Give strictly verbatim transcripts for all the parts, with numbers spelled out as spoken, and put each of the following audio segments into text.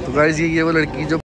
तो गाइस ये ये वो लड़की जो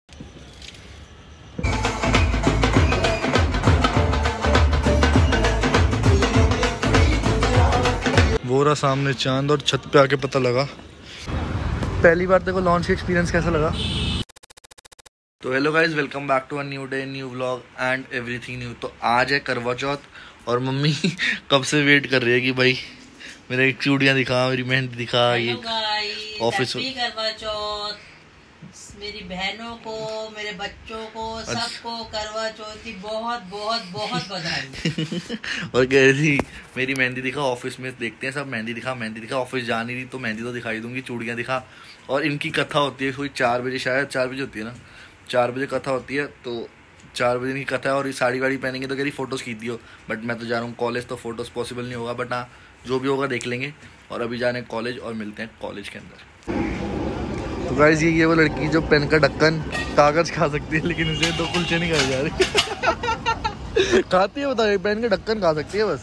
वो रहा सामने चांद और छत पे आके पता लगा। पहली बार तेरे को लॉन्च का एक्सपीरियंस कैसा लगा? तो hello guys, welcome back to a new day, new vlog and everything new. तो आज है करवा चौथ और मम्मी कब से वेट कर रही है कि भाई मेरे चूड़ियाँ दिखा, मेरी मेहंदी दिखा। ये ऑफिस करवा चौथ मेरी बहनों को, मेरे बच्चों को, सबको करवा चौथ की बहुत बहुत बहुत बधाई। और कह रही थी मेरी मेहंदी दिखा, ऑफिस में देखते हैं सब, मेहंदी दिखा मेहंदी दिखा। ऑफिस जा नहीं रही तो मेहंदी तो दिखाई दूंगी, चूड़ियाँ दिखा। और इनकी कथा होती है कोई चार बजे, शायद चार बजे होती है ना, चार बजे कथा होती है। तो चार बजे की कथा है और ये साड़ी वाड़ी पहनेंगे तो कह रही फोटोज़ खींच दियो। बट मैं तो जा रहा हूँ कॉलेज, तो फोटोज़ पॉसिबल नहीं होगा। बट हाँ, जो भी होगा देख लेंगे। और अभी जा रहे हैं कॉलेज और मिलते हैं कॉलेज के अंदर। तो गाइस ये ये वो लड़की जो पेन का ढक्कन कागज खा सकती है, लेकिन इसे दो कुलचे नहीं खाए जा रही। खाती है, बताओ, पेन का ढक्कन खा सकती है बस।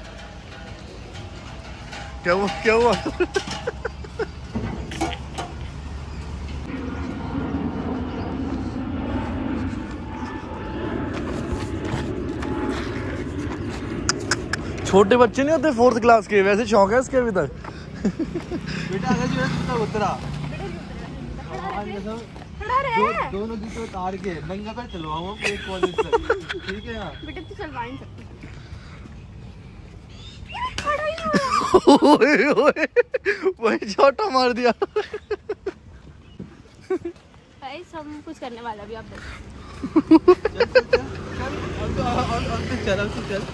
क्या हुआ क्या हुआ? छोटे बच्चे नहीं होते फोर्थ क्लास के, वैसे शौक है इसके अभी तक। बेटा अगर जो है उतरा दो, दोनों जूते उतार के नंगा पैर चलवाऊं एक कॉलेज तक, ठीक है ना? बेटा तू चलवा नहीं सकती। ओए ओए वही छोटा मार दिया। भाई सब कुछ करने वाला भी आप चल चल चल और तो और और तो चल तो चल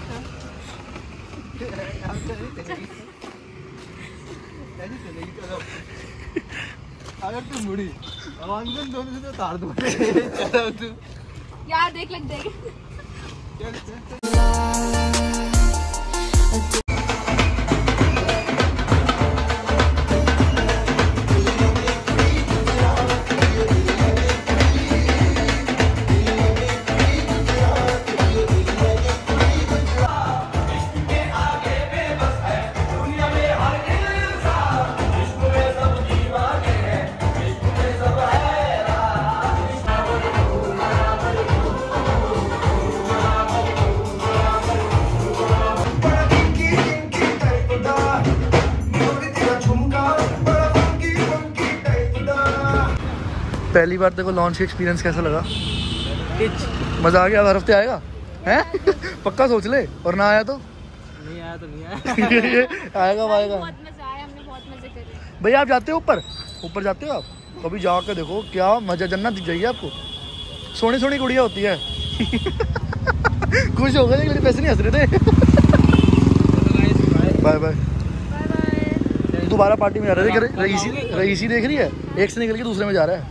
अगर तू मुड़ी अंगन दोनों से तो तार दो। चलो तू यार देख लग देख। चल चल चल। पहली बार तेरे को लॉन्च का एक्सपीरियंस कैसा लगा? मजा आ गया? हर हफ्ते आएगा हैं? पक्का सोच ले, और ना आया तो नहीं आया तो नहीं आया। आएगा आएगा। बहुत मजा आया, हमने बहुत मजे करे। भैया आप जाते हो ऊपर? ऊपर जाते हो आप? कभी जाकर देखो क्या मजा, जन्नत दिख जाएगी आपको। सोनी सोनी गुड़िया होती है। खुश हो गए लेकिन पैसे नहीं हंस रहे थे। Bye bye. दोबारा पार्टी में जा रहे थे। रईसी रईसी देख रही है, एक से निकल के दूसरे में जा रहा है।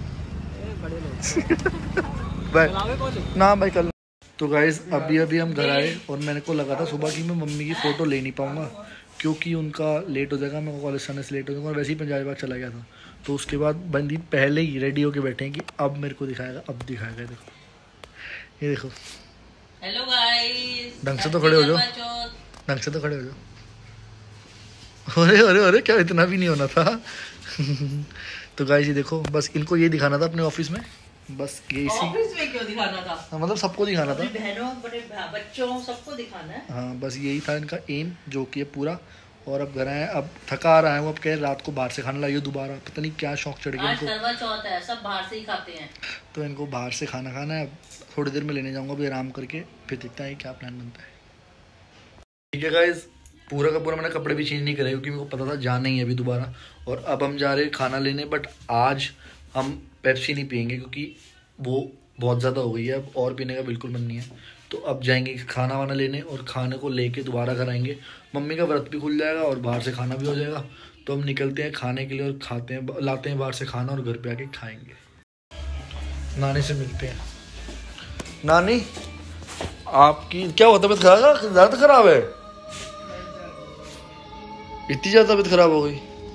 बाय ना भाई, कल। तो गाइस अभी अभी हम घर आए और मैंने को लगा था सुबह कि मैं मम्मी की फ़ोटो ले नहीं पाऊँगा क्योंकि उनका लेट हो जाएगा, मैं कॉलेज जाने से लेट हो जाऊँगा। वैसे ही पंजाबी बाग चला गया था। तो उसके बाद बंदी पहले ही रेडी होके बैठे हैं कि अब मेरे को दिखाएगा, अब दिखाएगा। देखो ये देखो। हेलो गाइस, ढंग से तो खड़े हो जाओ, ढंग से तो खड़े हो जाओ। अरे अरे अरे क्या इतना भी नहीं होना था। तो गाइस ये देखो, बस इनको ये दिखाना था अपने ऑफिस में, बस ये इसी ऑफिस में क्यों दिखाना था? हाँ, मतलब सबको दिखाना था, बहनों बड़े बच्चों सबको दिखाना है। हाँ बस यही था इनका एम, जो कि है पूरा। और अब घर आए, अब थका आ रहा है वो, अब कह रात को बाहर से खाना लाइए दोबारा, पता नहीं क्या शौक चढ़ गया इनको। करवा चौथ है, सब बाहर से ही खाते हैं, तो इनको बाहर से खाना खाना है। अब थोड़ी देर में लेने जाऊंगा अभी आराम करके, फिर देखता है क्या प्लान बनता है। ठीक है गाइस, पूरा का पूरा मैंने कपड़े भी चेंज नहीं करे क्योंकि मेरे को पता था जाना ही है अभी दोबारा। और अब हम जा रहे हैं खाना लेने, बट आज हम पेप्सी नहीं पियेंगे क्योंकि वो बहुत ज़्यादा हो गई है, अब और पीने का बिल्कुल मन नहीं है। तो अब जाएंगे खाना वाना लेने और खाने को लेके दोबारा घर आएंगे। मम्मी का व्रत भी खुल जाएगा और बाहर से खाना भी हो जाएगा। तो हम निकलते हैं खाने के लिए और खाते हैं, लाते हैं बाहर से खाना और घर पे आके खाएंगे। नानी से मिलते हैं। नानी आपकी क्या हुआ, तबीयत खराब है? ज़्यादा खराब है? इतनी ज़्यादा तबीयत खराब हो गई?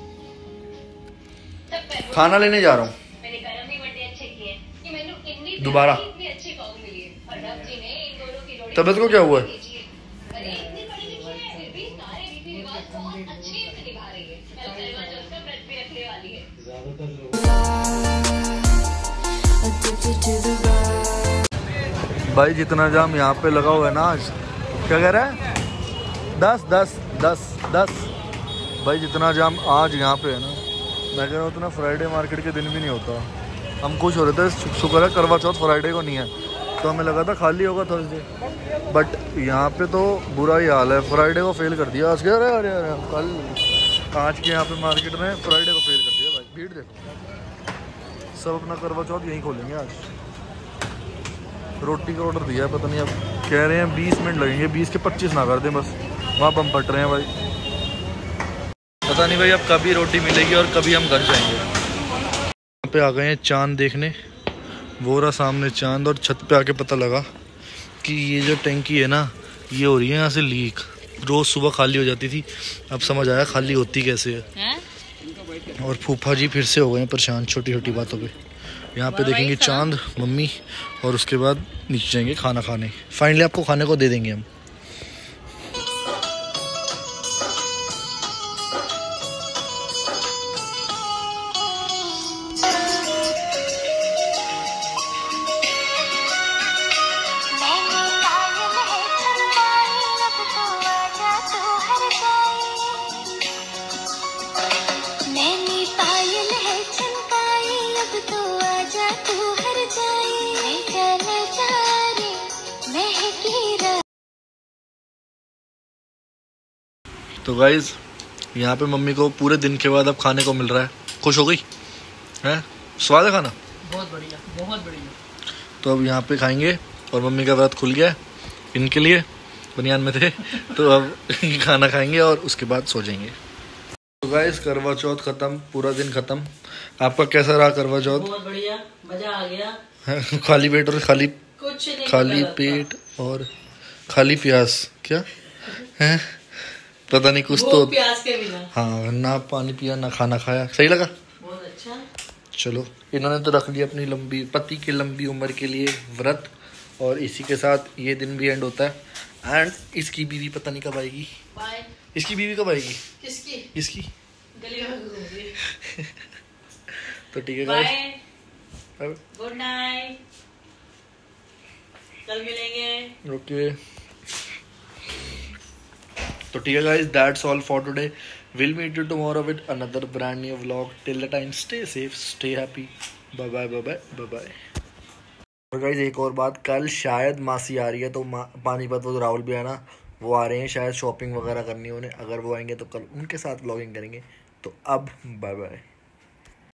खाना लेने जा रहा हूँ दोबारा। तबीयत को क्या हुआ है? ज्यादातर लोग भाई जितना जाम यहाँ पे लगा हुआ है ना आज, क्या कह रहा है, दस दस दस दस भाई जितना जाम आज यहाँ पे है ना, मैं कह रहा हूँ उतना फ्राइडे मार्केट के दिन भी नहीं होता। हम खुश हो रहे थे, शुक्र है करवा चौथ फ्राइडे को नहीं है, तो हमें लगा था खाली होगा थर्सडे, बट यहाँ पे तो बुरा ही हाल है, फ्राइडे को फेल कर दिया आज के। अरे अरे अरे कल आज के यहाँ पे मार्केट में फ्राइडे को फेल कर दिया भाई, भीड़ देखो, सब अपना करवा चौथ यहीं खोलेंगे आज। रोटी का ऑर्डर दिया है, पता नहीं अब कह रहे हैं बीस मिनट लगेंगे, बीस के पच्चीस ना कर दें बस, वहाँ पर हम फट रहे हैं भाई। पता नहीं भाई अब कभी रोटी मिलेगी और कभी हम घर जाएंगे। यहाँ पे आ गए हैं चांद देखने, वो रहा सामने चांद, और छत पे आके पता लगा कि ये जो टैंकी है ना, ये हो रही है यहाँ से लीक, रोज़ सुबह खाली हो जाती थी, अब समझ आया खाली होती कैसे है। और फूफा जी फिर से हो गए हैं परेशान छोटी छोटी बातों पे। यहाँ पे देखेंगे चांद मम्मी, और उसके बाद नीचे जाएंगे खाना खाने। फाइनली आपको खाने को दे देंगे हम। तो गाइज यहाँ पे मम्मी को पूरे दिन के बाद अब खाने को मिल रहा है, खुश हो गई है, स्वाद है खाना बहुत बढ़िया, बहुत बढ़िया। तो अब यहाँ पे खाएंगे, और मम्मी का व्रत खुल गया है इनके लिए, बनियान में थे तो अब खाना खाएंगे और उसके बाद सो जाएंगे। तो गाइज करवा चौथ खत्म, पूरा दिन खत्म। आपका कैसा रहा करवा चौथ? बहुत बढ़िया, मजा आ गया। खाली पेट और खाली कुछ नहीं, खाली पेट और खाली प्यास, क्या है पता नहीं, कुछ तो प्यास के बिना, हाँ, ना पानी पिया ना खाना खाया, सही लगा, बहुत अच्छा। चलो इन्होंने तो रख लिया अपनी लंबी पति की लंबी उम्र के लिए व्रत, और इसी के साथ ये दिन भी एंड होता है। एंड इसकी बीवी पता नहीं कब आएगी, बाय। इसकी बीवी कब आएगी, किसकी? इसकी गली में घूमूंगी। तो ठीक है बाय, गाइस, गुड नाइट, कल मिलेंगे। ओके तो ठीक है guys, that's all for today, will meet you tomorrow with another brand new vlog. Till the time stay safe, stay happy, bye bye bye bye bye bye. और guys एक और बात, कल शायद मासी आ रही है, तो पानीपत वो राहुल भी है ना, वो आ रहे हैं शायद शॉपिंग वगैरह करनी उन्हें, अगर वो आएंगे तो कल उनके साथ व्लॉगिंग करेंगे। तो अब बाय बाय।